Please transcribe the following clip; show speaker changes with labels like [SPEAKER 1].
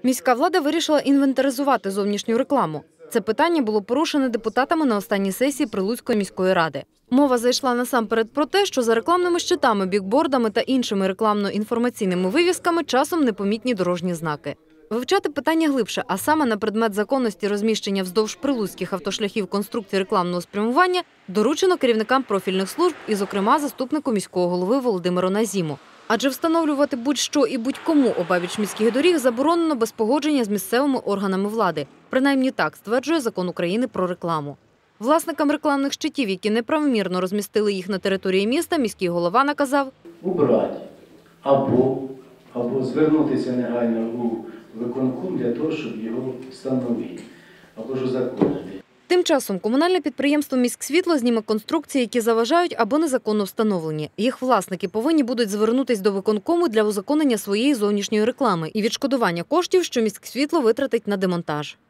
[SPEAKER 1] Міська влада вирішила інвентаризувати зовнішню рекламу. Це питання було порушене депутатами на останній сесії Прилуцької міської ради. Мова зайшла насамперед про те, що за рекламними щитами, бікбордами та іншими рекламно-інформаційними вивісками часом непомітні дорожні знаки. Вивчати питання глибше, а саме на предмет законності розміщення вздовж прилуцьких автошляхів конструкцій рекламного спрямування, доручено керівникам профільних служб і, зокрема, заступнику міського голови Володимиру Назіму. Адже встановлювати будь-що і будь-кому обабіч міських доріг заборонено без погодження з місцевими органами влади. Принаймні так стверджує Закон України про рекламу. Власникам рекламних щитів, які неправомірно розмістили їх на території міста, міський голова наказав
[SPEAKER 2] убрати або звернутися негайно у виконком для того, щоб його встановити, або ж узаконити.
[SPEAKER 1] Тим часом комунальне підприємство «Міськсвітло» зніме конструкції, які заважають або незаконно встановлені. Їх власники повинні будуть звернутися до виконкому для узаконення своєї зовнішньої реклами і відшкодування коштів, що «Міськсвітло» витратить на демонтаж.